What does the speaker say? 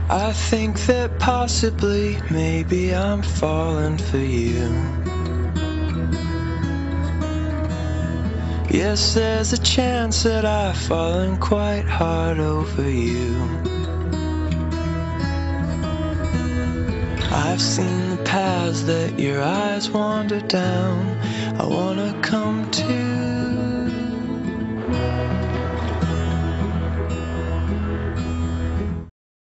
I think that possibly, maybe I'm falling for you. Yes, there's a chance that I've fallen quite hard over you. I've seen the paths that your eyes wander down. I wanna come to